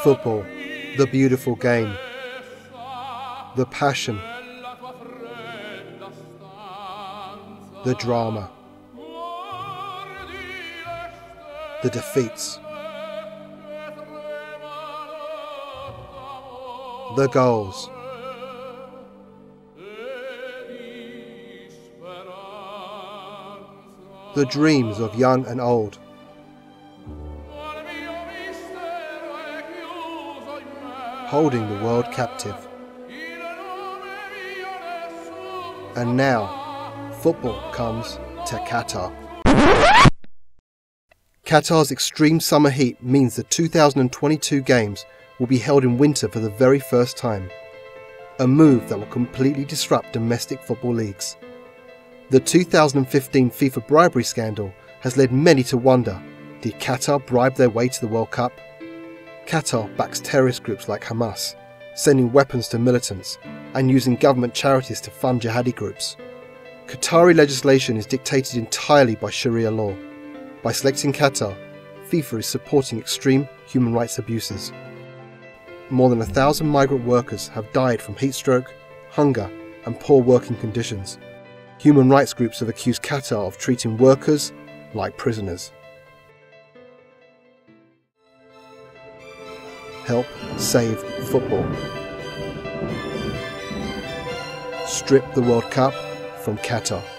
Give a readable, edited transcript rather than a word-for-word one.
Football, the beautiful game, the passion, the drama, the defeats, the goals, the dreams of young and old, holding the world captive. And now, football comes to Qatar. Qatar's extreme summer heat means the 2022 games will be held in winter for the very first time, a move that will completely disrupt domestic football leagues. The 2015 FIFA bribery scandal has led many to wonder, did Qatar bribe their way to the World Cup? Qatar backs terrorist groups like Hamas, sending weapons to militants and using government charities to fund jihadi groups. Qatari legislation is dictated entirely by Sharia law. By selecting Qatar, FIFA is supporting extreme human rights abuses. More than 1,000 migrant workers have died from heatstroke, hunger and poor working conditions. Human rights groups have accused Qatar of treating workers like prisoners. Help save football. Strip the World Cup from Qatar.